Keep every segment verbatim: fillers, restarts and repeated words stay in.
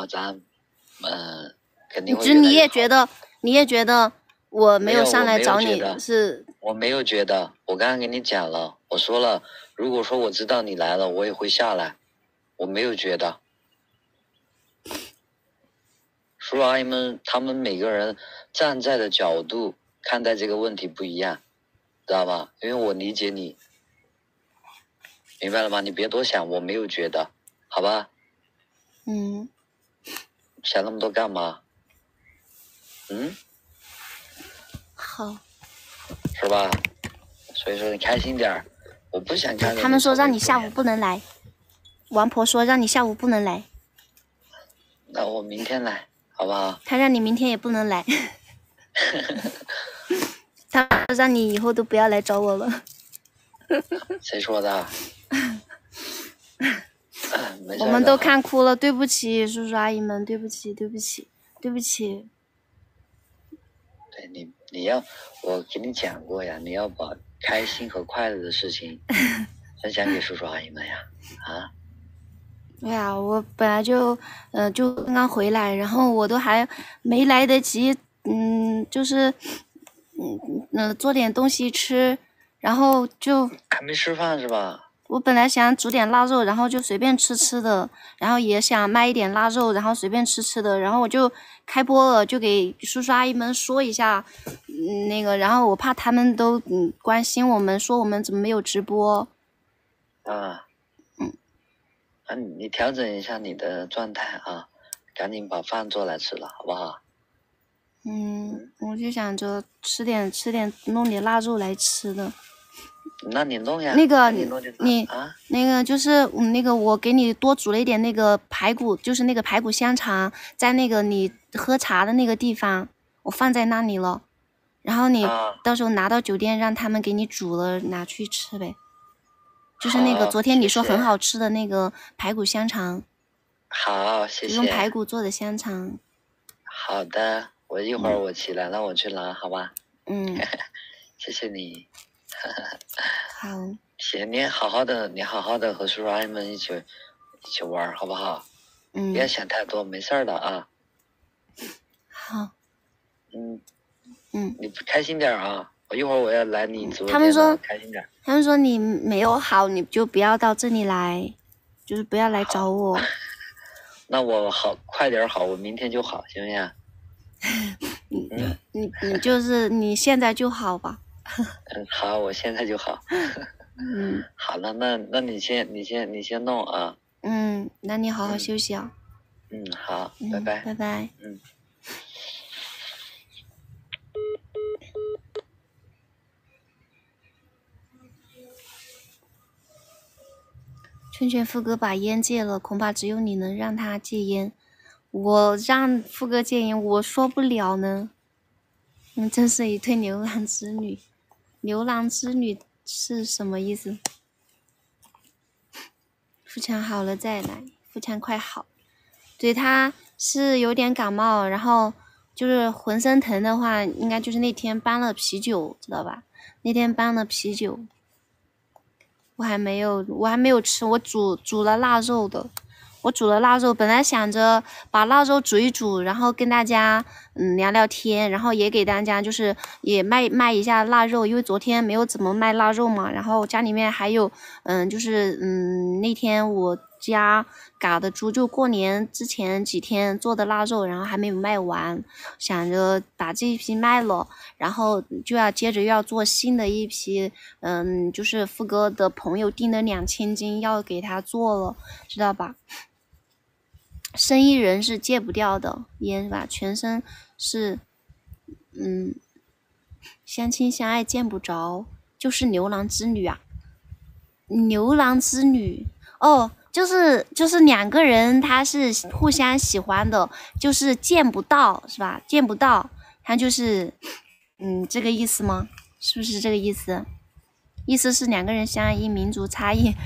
么咱，嗯、呃，肯定会。 就你也觉得，你也觉得我没有上来找你是？ 我没有觉得，我刚刚跟你讲了，我说了，如果说我知道你来了，我也会下来，我没有觉得。叔叔阿姨们，他们每个人站在的角度看待这个问题不一样，知道吧？因为我理解你，明白了吗？你别多想，我没有觉得，好吧？ 嗯。 想那么多干嘛？嗯。 好。 是吧？所以说你开心点儿，我不想看。 他们说让你下午不能来，王婆说让你下午不能来。 那我明天来。好不好？ 他让你明天也不能来，他让你以后都不要来找我了。 谁说的？ 我们都看哭了，对不起，叔叔阿姨们，对不起，对不起，对不起。 对你，你要我给你讲过呀，你要把开心和快乐的事情分享给叔叔阿姨们呀，啊。 对呀，我本来就，呃，就刚刚回来，然后我都还没来得及，嗯，就是，嗯嗯、呃，做点东西吃，然后就还没吃饭是吧？ 我本来想煮点腊肉，然后就随便吃吃的，然后也想卖一点腊肉，然后随便吃吃的，然后我就开播了，就给叔叔阿姨们说一下，嗯，那个，然后我怕他们都嗯关心我们，说我们怎么没有直播， 啊。啊，你调整一下你的状态啊，赶紧把饭做来吃了，好不好？ 嗯，我就想着吃点吃点弄点腊肉来吃的。 那你弄呀。 那个你你、 啊、 那个就是嗯那个我给你多煮了一点那个排骨，就是那个排骨香肠，在那个你喝茶的那个地方，我放在那里了。然后你到时候拿到酒店，让他们给你煮了拿去吃呗。就是那个昨天你说很好吃的那个排骨香肠。 好，谢谢。 用排骨做的香肠。 好的，我一会儿我起来、嗯、让我去拿，好吧？ 嗯。 谢谢你。 好。 行，你好好的，你好好的和叔叔阿姨们一起一起玩，好不好？ 嗯。 不要想太多，没事的啊。 好。 嗯。 嗯。 你开心点啊！我一会儿我要来你直播间。 他们说开心点。 他们说你没有好，你就不要到这里来，就是不要来找我。 那我好快点好，我明天就好，行不行？ 你、嗯、你你就是你现在就好吧。 嗯，好，我现在就好。 嗯。 好了，那那你先你先你先弄啊。 嗯，那你好好休息啊。 嗯，好， 嗯、 拜拜。 拜拜。 嗯。 劝劝富哥把烟戒了，恐怕只有你能让他戒烟。我让富哥戒烟，我说不了呢。嗯，真是一对牛郎织女。牛郎织女是什么意思？富强好了再来，富强快好。对，他是有点感冒，然后就是浑身疼的话，应该就是那天搬了啤酒，知道吧？那天搬了啤酒。我还没有，我还没有吃，我煮煮了腊肉的，我煮了腊肉，本来想着把腊肉煮一煮，然后跟大家嗯聊聊天，然后也给大家就是也卖卖一下腊肉，因为昨天没有怎么卖腊肉嘛，然后家里面还有嗯就是嗯那天我家嘎的猪就过年之前几天做的腊肉，然后还没有卖完，想着把这一批卖了，然后就要接着又要做新的一批，嗯，就是富哥的朋友订了两千斤要给他做了，知道吧？生意人是戒不掉的烟吧，全身是，嗯，相亲相爱见不着，就是牛郎织女啊，牛郎织女哦。就是就是两个人他是互相喜欢的，就是见不到是吧？见不到，他就是嗯这个意思吗？是不是这个意思？意思是两个人相爱因民族差异。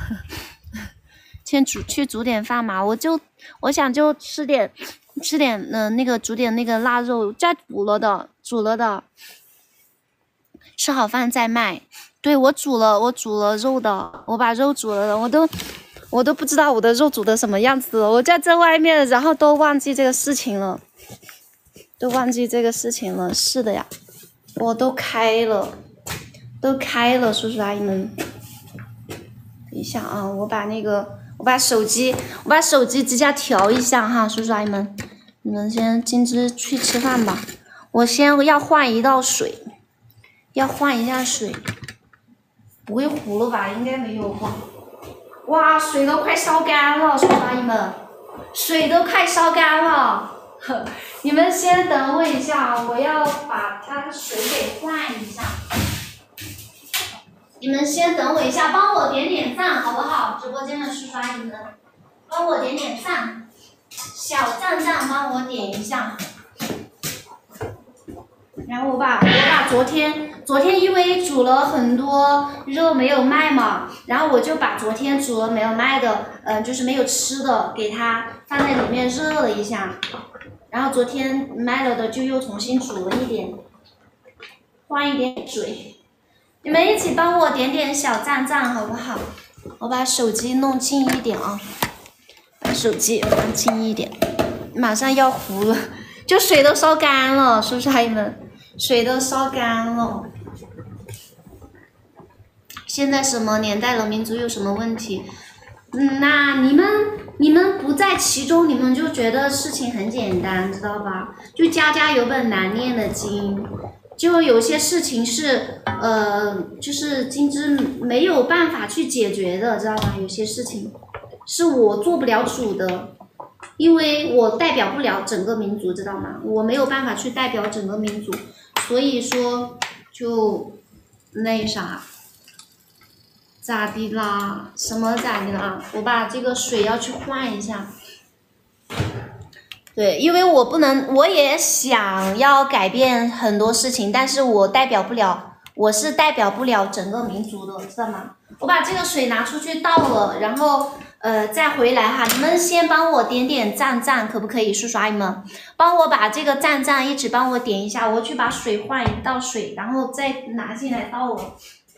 先煮去煮点饭嘛，我就我想就吃点吃点嗯、呃、那个煮点那个腊肉，再煮了的煮了的，吃好饭再卖。对，我煮了我煮了肉的，我把肉煮了的，我都我都不知道我的肉煮的什么样子了。我在这外面，然后都忘记这个事情了，都忘记这个事情了。是的呀，我都开了，都开了，叔叔阿姨们。等一下啊，我把那个，我把手机，我把手机支架调一下哈，叔叔阿姨们，你们先金枝去吃饭吧。我先要换一道水，要换一下水。不会糊了吧？应该没有吧。哇，水都快烧干了，叔叔阿姨们，水都快烧干了。你们先等我一下，我要把它的水给换一下。你们先等我一下，帮我点点赞好不好？直播间的叔叔阿姨们，帮我点点赞，小赞赞帮我点一下。然后我把我把昨天昨天因为煮了很多肉没有卖嘛，然后我就把昨天煮了没有卖的，嗯、呃，就是没有吃的，给它放在里面热了一下，然后昨天卖了的就又重新煮了一点，换一点水。你们一起帮我点点小赞赞好不好？我把手机弄近一点啊，把手机放近一点，马上要糊了，就水都烧干了，叔叔阿姨们。水都烧干了，现在什么年代了？民族有什么问题？嗯，那你们你们不在其中，你们就觉得事情很简单，知道吧？就家家有本难念的经，就有些事情是呃，就是金枝没有办法去解决的，知道吧？有些事情是我做不了主的。因为我代表不了整个民族，知道吗？我没有办法去代表整个民族，所以说就那啥，咋的啦？什么咋的啦？我把这个水要去换一下。对，因为我不能，我也想要改变很多事情，但是我代表不了，我是代表不了整个民族的，知道吗？我把这个水拿出去倒了，然后呃再回来哈。你们先帮我点点赞赞，可不可以？叔叔阿姨们，帮我把这个赞赞一直帮我点一下，我去把水换一倒水，然后再拿进来倒了。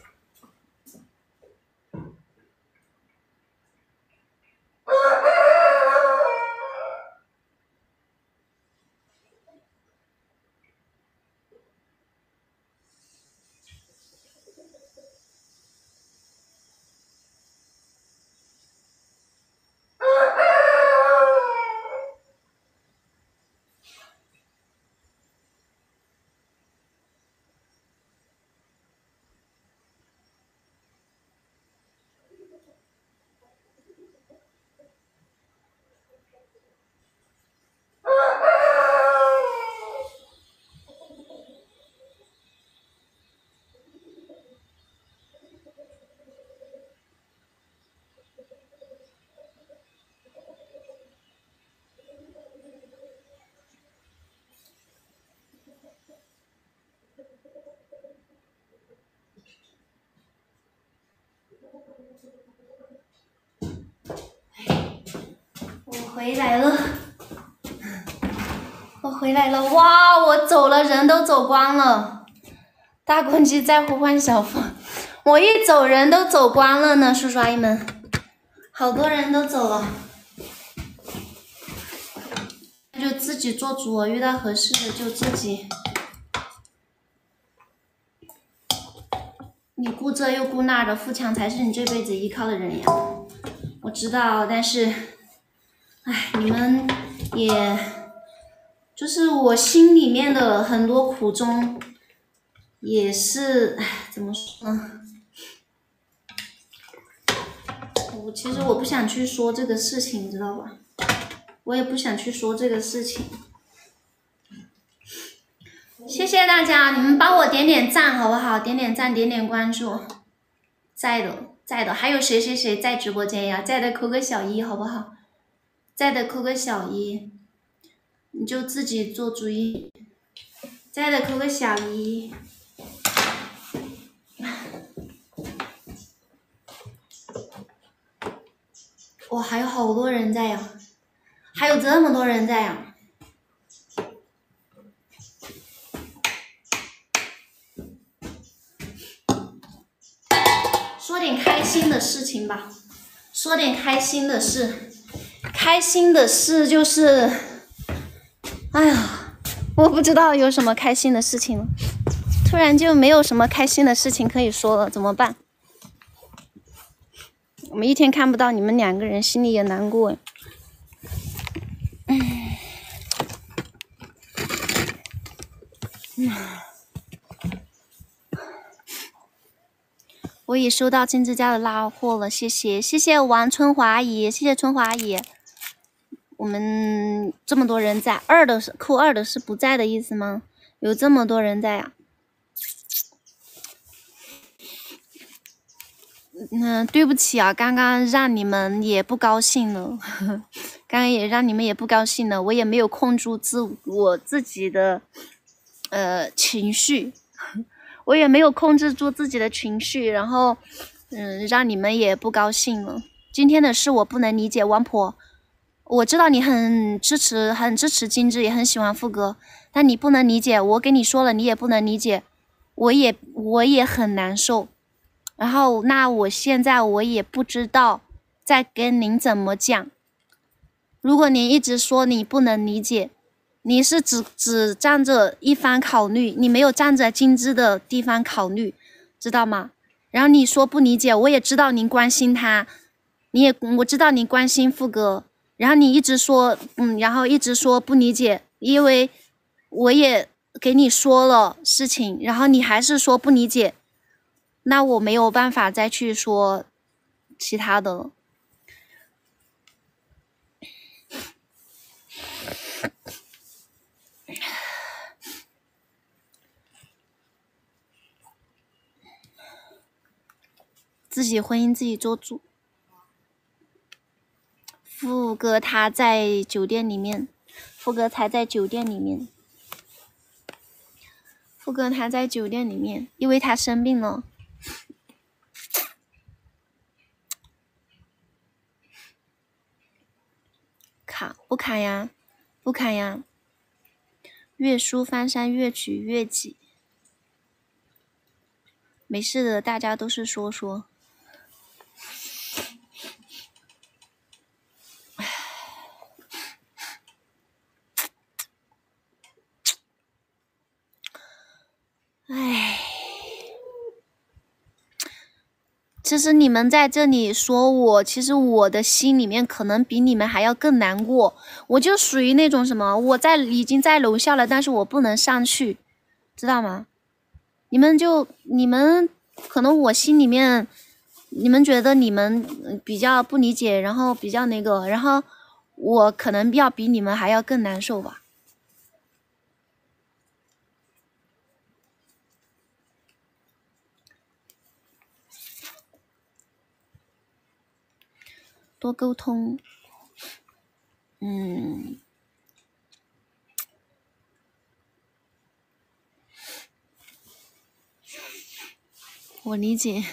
我回来了，我回来了！哇，我走了，人都走光了。大公鸡在呼唤小凤，我一走人都走光了呢，叔叔阿姨们，好多人都走了。就自己做主，遇到合适的就自己。你顾这又顾那的，富强才是你这辈子依靠的人呀。我知道，但是，唉，你们也，就是我心里面的很多苦衷，也是，唉，怎么说呢？我其实我不想去说这个事情，知道吧？我也不想去说这个事情。谢谢大家，你们帮我点点赞好不好？点点赞，点点关注。在的，在的，还有谁谁谁在直播间呀？在的扣个小一好不好？在的扣个小一，你就自己做主意。在的扣个小一。哇，还有好多人在呀，还有这么多人在呀。说点开心的事情吧， 说点开心的事。开心的事就是，哎呀，我不知道有什么开心的事情了，突然就没有什么开心的事情可以说了，怎么办？我们一天看不到你们两个人，心里也难过。嗯，嗯，我已收到金枝家的拉货了，谢谢谢谢王春华姨，谢谢春华姨。我们这么多人在，二的是扣二的是不在的意思吗？有这么多人在呀、啊？嗯，对不起啊，刚刚让你们也不高兴了，呵呵，刚刚也让你们也不高兴了，我也没有控住自我自己的呃情绪，我也没有控制住自己的情绪，然后嗯，让你们也不高兴了。今天的事我不能理解，王婆，我知道你很支持，很支持金枝，也很喜欢副歌，但你不能理解，我跟你说了，你也不能理解，我也我也很难受。然后，那我现在我也不知道再跟您怎么讲。如果您一直说你不能理解，你是只只站着一方考虑，你没有站在金枝的地方考虑，知道吗？然后你说不理解，我也知道您关心他，你也我知道你关心副歌，然后你一直说嗯，然后一直说不理解，因为我也给你说了事情，然后你还是说不理解。那我没有办法再去说其他的了。自己婚姻自己做主。副歌他在酒店里面，副歌才在酒店里面，副歌他在酒店里面，因为他生病了。卡不卡呀？不卡呀！越书翻山越取越挤，没事的，大家都是说说。唉，其实你们在这里说我，其实我的心里面可能比你们还要更难过。我就属于那种什么，我在已经在楼下了，但是我不能上去，知道吗？你们就你们可能我心里面，你们觉得你们比较不理解，然后比较那个，然后我可能要比你们还要更难受吧。多沟通，嗯，我理解。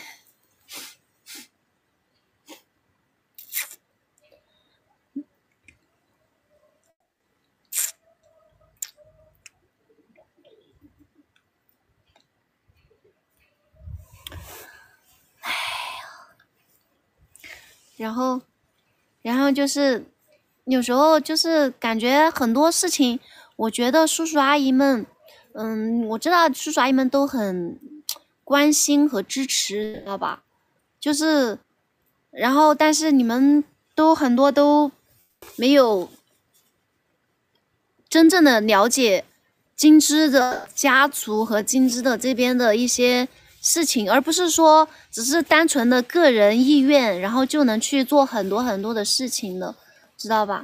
唉，然后。然后就是有时候就是感觉很多事情，我觉得叔叔阿姨们，嗯，我知道叔叔阿姨们都很关心和支持，知道吧？就是，然后但是你们都很多都没有真正的了解金枝的家族和金枝的这边的一些事情，而不是说只是单纯的个人意愿，然后就能去做很多很多的事情的，知道吧？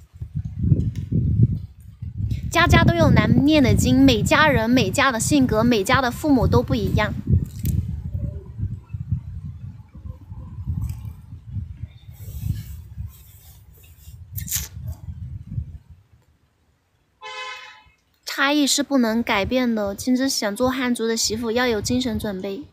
家家都有难念的经，每家人每家的性格，每家的父母都不一样。差异是不能改变的，金枝想做汉族的媳妇，要有精神准备。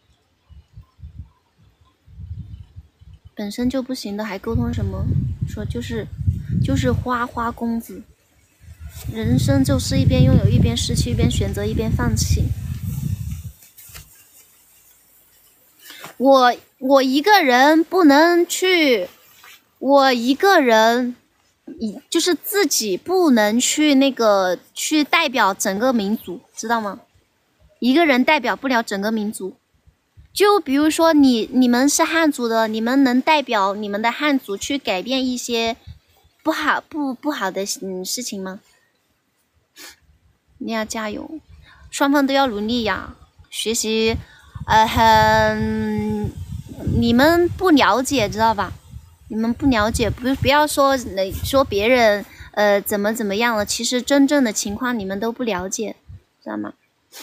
本身就不行的，还沟通什么？说就是就是花花公子。人生就是一边拥有，一边失去，一边选择，一边放弃。 我我一个人不能去，我一个人，就是自己不能去那个去代表整个民族，知道吗？一个人代表不了整个民族。就比如说你你们是汉族的，你们能代表你们的汉族去改变一些不好不不好的嗯事情吗？你要加油，双方都要努力呀，学习。呃，很，你们不了解，知道吧？你们不了解，不不要说说别人呃怎么怎么样了，其实真正的情况你们都不了解，知道吗？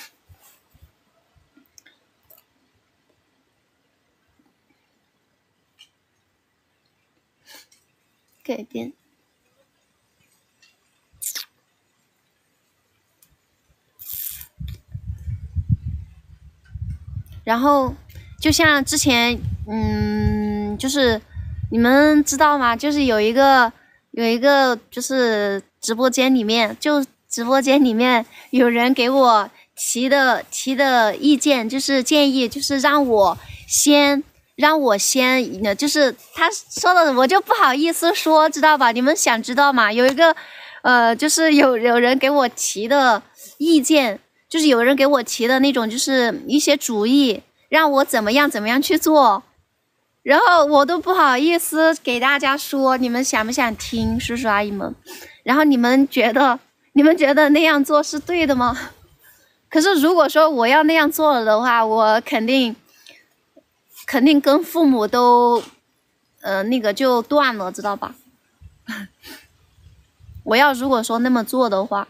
改变。然后就像之前，嗯，就是你们知道吗？就是有一个有一个就是直播间里面，就直播间里面有人给我提的提的意见，就是建议，就是让我先让我先，就是他说的，我就不好意思说，知道吧？你们想知道吗？有一个呃，就是有有人给我提的意见。就是有人给我提的那种，就是一些主意，让我怎么样怎么样去做，然后我都不好意思给大家说，你们想不想听，叔叔阿姨们？然后你们觉得，你们觉得那样做是对的吗？可是如果说我要那样做了的话，我肯定，肯定跟父母都，呃，那个就断了，知道吧？我要如果说那么做的话。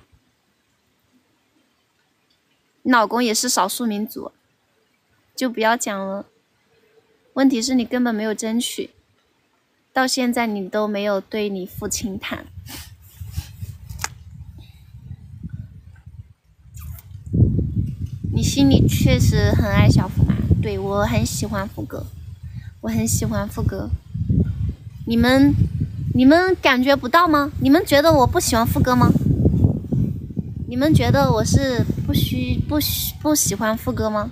你老公也是少数民族，就不要讲了。问题是你根本没有争取，到现在你都没有对你父亲谈。你心里确实很爱小福嘛？对，我很喜欢福哥，我很喜欢福哥。你们，你们感觉不到吗？你们觉得我不喜欢福哥吗？你们觉得我是不需不需不喜欢副歌吗？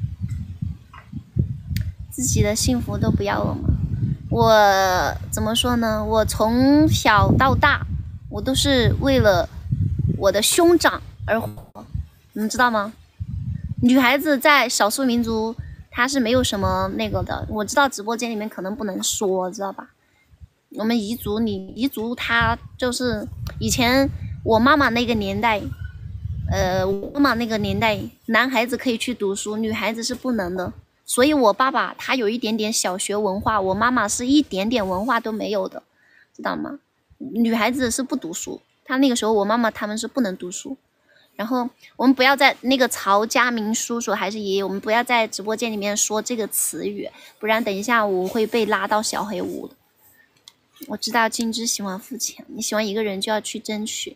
自己的幸福都不要了吗？我怎么说呢？我从小到大，我都是为了我的兄长而活，你们知道吗？女孩子在少数民族，她是没有什么那个的。我知道直播间里面可能不能说，知道吧？我们彝族，你彝族，她就是以前我妈妈那个年代。呃，我妈妈那个年代，男孩子可以去读书，女孩子是不能的。所以我爸爸他有一点点小学文化，我妈妈是一点点文化都没有的，知道吗？女孩子是不读书，她那个时候我妈妈他们是不能读书。然后我们不要在那个曹家明叔叔还是爷爷，我们不要在直播间里面说这个词语，不然等一下我会被拉到小黑屋的。我知道金枝喜欢付钱，你喜欢一个人就要去争取。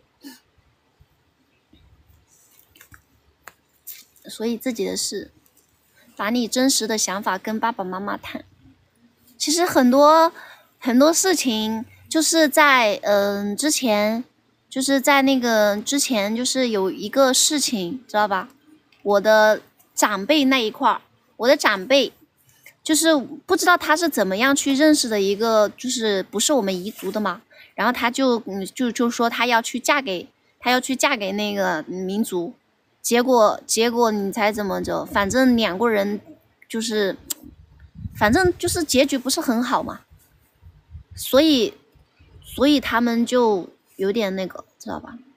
所以自己的事，把你真实的想法跟爸爸妈妈谈。其实很多很多事情就是在嗯、呃、之前，就是在那个之前，就是有一个事情，知道吧？我的长辈那一块儿，我的长辈就是不知道他是怎么样去认识的一个，就是不是我们彝族的嘛。然后他就嗯就就说他要去嫁给他要去嫁给那个民族。结果，结果你猜怎么着？反正两个人就是，反正就是结局不是很好嘛，所以，所以他们就有点那个，知道吧？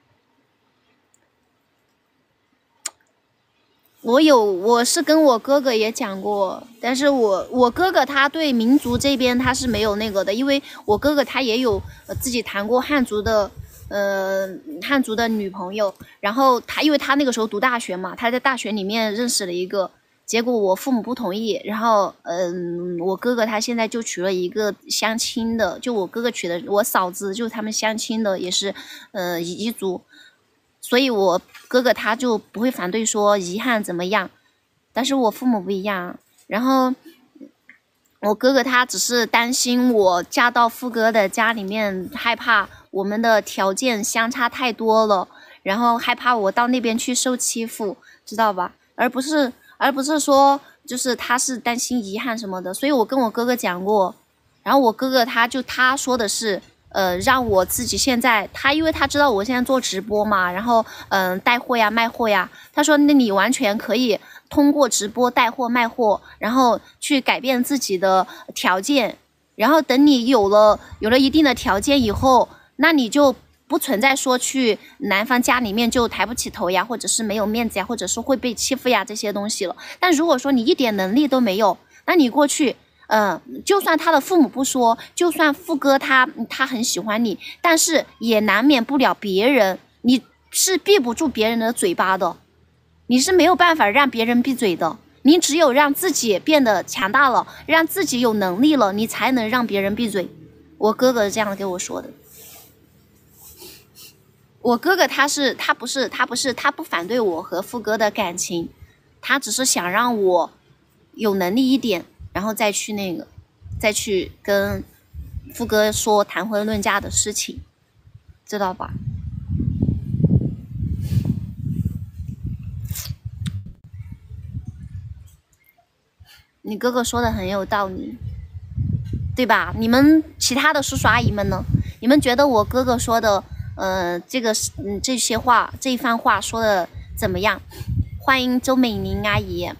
我有，我是跟我哥哥也讲过，但是我我哥哥他对民族这边他是没有那个的，因为我哥哥他也有呃自己谈过汉族的。呃，汉族的女朋友，然后他因为他那个时候读大学嘛，他在大学里面认识了一个，结果我父母不同意，然后嗯、呃，我哥哥他现在就娶了一个相亲的，就我哥哥娶的，我嫂子就他们相亲的也是呃彝族，所以我哥哥他就不会反对说遗憾怎么样，但是我父母不一样，然后。我哥哥他只是担心我嫁到富哥的家里面，害怕我们的条件相差太多了，然后害怕我到那边去受欺负，知道吧？而不是而不是说就是他是担心遗憾什么的，所以我跟我哥哥讲过，然后我哥哥他就他说的是，呃，让我自己现在他因为他知道我现在做直播嘛，然后嗯、呃、带货呀卖货呀，他说那你完全可以通过直播带货卖货，然后去改变自己的条件，然后等你有了有了一定的条件以后，那你就不存在说去男方家里面就抬不起头呀，或者是没有面子呀，或者是会被欺负呀这些东西了。但如果说你一点能力都没有，那你过去嗯，就算他的父母不说，就算富哥他他很喜欢你，但是也难免不了别人，你是闭不住别人的嘴巴的，你是没有办法让别人闭嘴的，你只有让自己变得强大了，让自己有能力了，你才能让别人闭嘴。我哥哥这样给我说的。我哥哥他是他不是他不是他不反对我和富哥的感情，他只是想让我有能力一点，然后再去那个再去跟富哥说谈婚论嫁的事情，知道吧？你哥哥说的很有道理，对吧？你们其他的叔叔阿姨们呢？你们觉得我哥哥说的呃这个嗯这些话这一番话说的怎么样？欢迎周美玲阿姨。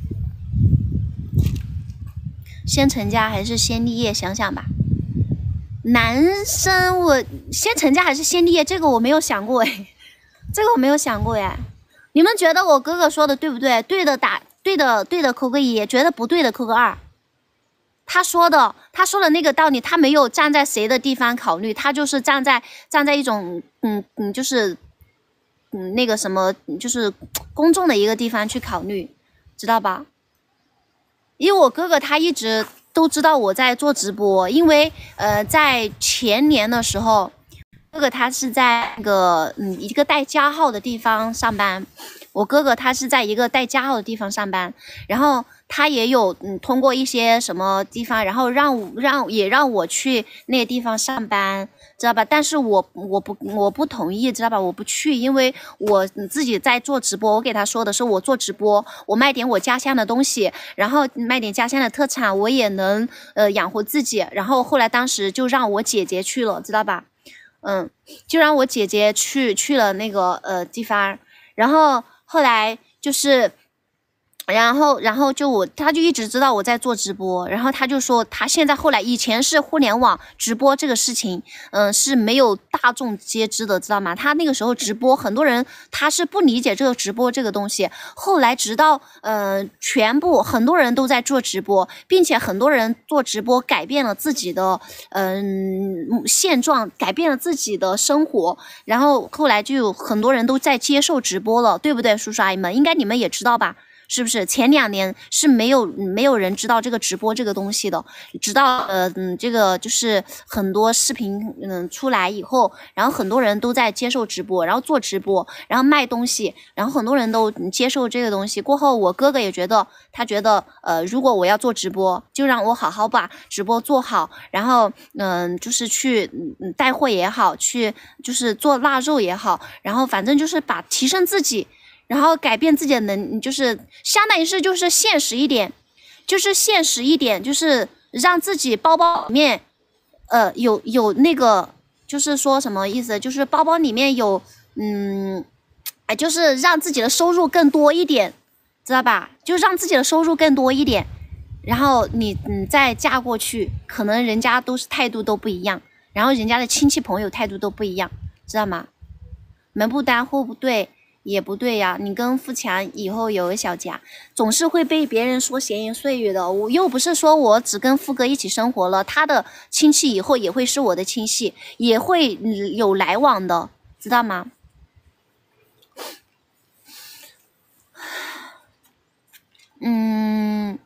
先成家还是先立业？想想吧。男生我先成家还是先立业？这个我没有想过哎，这个我没有想过哎。你们觉得我哥哥说的对不对？对的打对的对的扣个一，觉得不对的扣个二。他说的他说的那个道理，他没有站在谁的地方考虑，他就是站在站在一种嗯嗯就是嗯那个什么就是公众的一个地方去考虑，知道吧？因为我哥哥他一直都知道我在做直播，因为呃在前年的时候，哥哥他是在那个嗯一个带加号的地方上班，我哥哥他是在一个带加号的地方上班，然后他也有嗯通过一些什么地方，然后让让也让我去那个地方上班，知道吧？但是我我不我不同意，知道吧？我不去，因为我自己在做直播，我给他说的是我做直播，我卖点我家乡的东西，然后卖点家乡的特产，我也能呃养活自己。然后后来当时就让我姐姐去了，知道吧？嗯，就让我姐姐去去了那个呃地方，然后后来就是。然后，然后就我，他就一直知道我在做直播，然后他就说，他现在后来以前是互联网直播这个事情，嗯、呃，是没有大众皆知的，知道吗？他那个时候直播，很多人他是不理解这个直播这个东西，后来直到呃，全部很多人都在做直播，并且很多人做直播改变了自己的嗯、呃、现状，改变了自己的生活，然后后来就有很多人都在接受直播了，对不对，叔叔阿姨们？应该你们也知道吧？是不是前两年是没有没有人知道这个直播这个东西的，直到呃嗯这个就是很多视频嗯出来以后，然后很多人都在接受直播，然后做直播，然后卖东西，然后很多人都接受这个东西。过后我哥哥也觉得，他觉得呃如果我要做直播，就让我好好把直播做好，然后嗯、呃、就是去嗯带货也好，去就是做腊肉也好，然后反正就是把提升自己。然后改变自己的能，就是相当于是就是现实一点，就是现实一点，就是让自己包包里面，呃，有有那个，就是说什么意思？就是包包里面有，嗯，哎，就是让自己的收入更多一点，知道吧？就让自己的收入更多一点，然后你你再嫁过去，可能人家都是态度都不一样，然后人家的亲戚朋友态度都不一样，知道吗？门不当户不对。也不对呀，你跟富强以后有个小家，总是会被别人说闲言碎语的。我又不是说我只跟富哥一起生活了，他的亲戚以后也会是我的亲戚，也会有来往的，知道吗？嗯，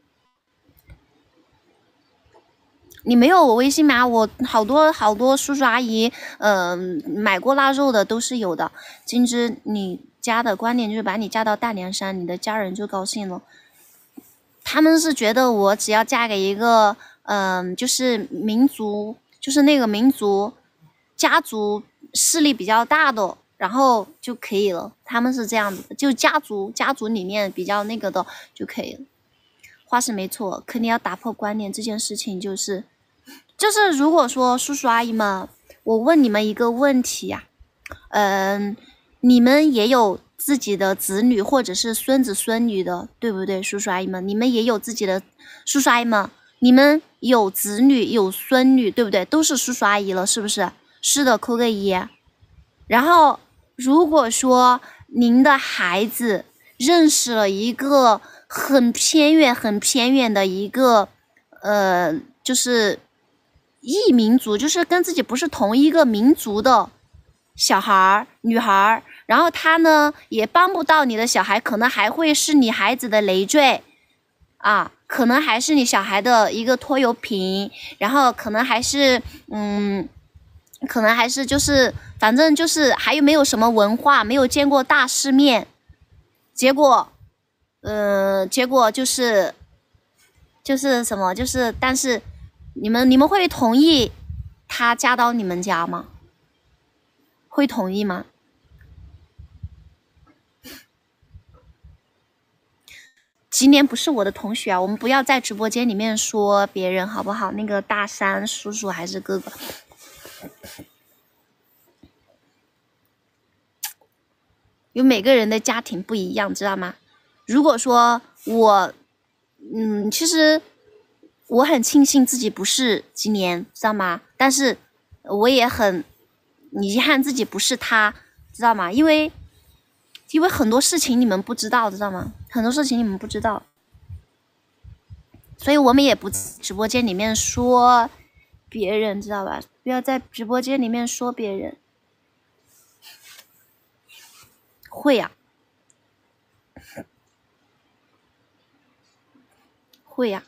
你没有我微信吗？我好多好多叔叔阿姨，嗯、呃，买过腊肉的都是有的。金枝，你家的观点就是把你嫁到大凉山，你的家人就高兴了。他们是觉得我只要嫁给一个，嗯、呃，就是民族，就是那个民族家族势力比较大的，然后就可以了。他们是这样子的，就家族家族里面比较那个的就可以了。 话是没错，肯定要打破观念。这件事情就是，就是如果说叔叔阿姨们，我问你们一个问题呀、啊，嗯，你们也有自己的子女或者是孙子孙女的，对不对？叔叔阿姨们，你们也有自己的叔叔阿姨们，你们有子女有孙女，对不对？都是叔叔阿姨了，是不是？是的，扣个一。然后，如果说您的孩子认识了一个很偏远、很偏远的一个，呃，就是异民族，就是跟自己不是同一个民族的小孩儿、女孩儿，然后他呢也帮不到你的小孩，可能还会是你孩子的累赘啊，可能还是你小孩的一个拖油瓶，然后可能还是嗯。可能还是就是，反正就是还有没有什么文化，没有见过大世面，结果，呃，结果就是就是什么，就是但是你们你们会同意他嫁到你们家吗？会同意吗？今年不是我的同学啊，我们不要在直播间里面说别人好不好？那个大山叔叔还是哥哥？有每个人的家庭不一样，知道吗？如果说我，嗯，其实我很庆幸自己不是今年，知道吗？但是我也很遗憾自己不是他，知道吗？因为因为很多事情你们不知道，知道吗？很多事情你们不知道，所以我们也不直播间里面说别人，知道吧？不要在直播间里面说别人。会呀、啊，会呀、啊，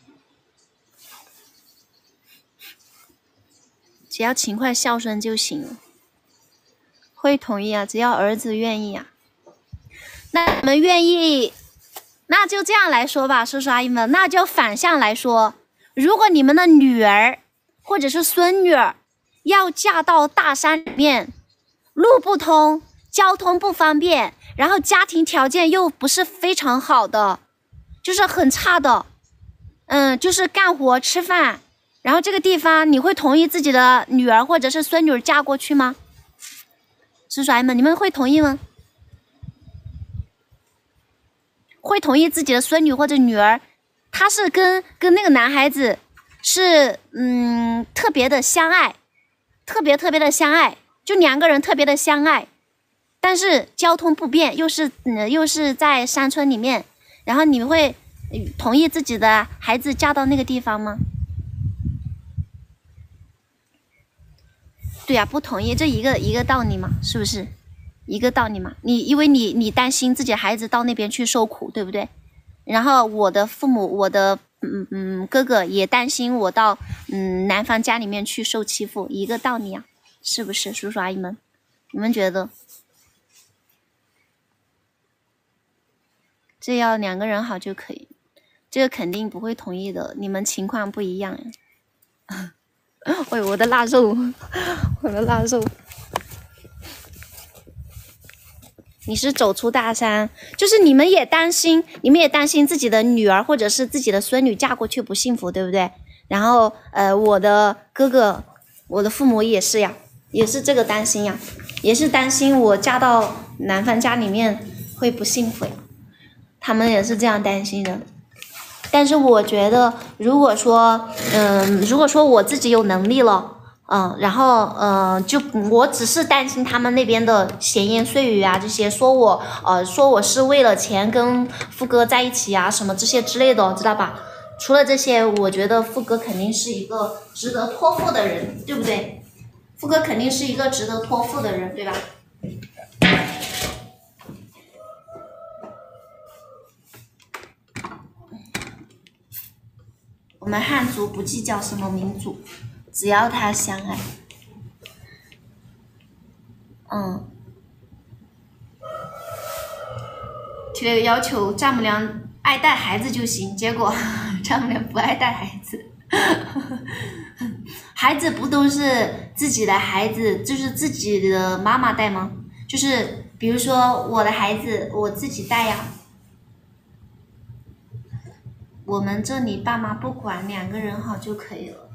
只要勤快孝顺就行了。会同意啊，只要儿子愿意啊。那你们愿意，那就这样来说吧，叔叔阿姨们，那就反向来说，如果你们的女儿或者是孙女儿要嫁到大山里面，路不通，交通不方便，然后家庭条件又不是非常好的，就是很差的，嗯，就是干活吃饭，然后这个地方你会同意自己的女儿或者是孙女嫁过去吗？叔叔阿姨们，你们会同意吗？会同意自己的孙女或者女儿，她是跟跟那个男孩子是嗯特别的相爱，特别特别的相爱，就两个人特别的相爱，但是交通不便，又是嗯又是在山村里面，然后你们会同意自己的孩子嫁到那个地方吗？对呀、啊，不同意，这一个一个道理嘛，是不是？一个道理嘛，你因为你你担心自己孩子到那边去受苦，对不对？然后我的父母，我的嗯嗯哥哥也担心我到嗯男方家里面去受欺负，一个道理啊，是不是？叔叔阿姨们，你们觉得？这要两个人好就可以，这个肯定不会同意的，你们情况不一样呀。喂，我的腊肉，我的腊肉。你是走出大山，就是你们也担心，你们也担心自己的女儿或者是自己的孙女嫁过去不幸福，对不对？然后，呃，我的哥哥，我的父母也是呀，也是这个担心呀，也是担心我嫁到男方家里面会不幸福呀，他们也是这样担心的。但是我觉得，如果说，嗯，如果说我自己有能力了。嗯，然后嗯，就我只是担心他们那边的闲言碎语啊，这些说我呃说我是为了钱跟富哥在一起啊，什么这些之类的，知道吧？除了这些，我觉得富哥肯定是一个值得托付的人，对不对？富哥肯定是一个值得托付的人，对吧？我们汉族不计较什么民族。只要他相爱，嗯，这个要求丈母娘爱带孩子就行，结果丈母娘不爱带孩子，孩子不都是自己的孩子，就是自己的妈妈带吗？就是比如说我的孩子我自己带呀， 我们这里爸妈不管，两个人好就可以了。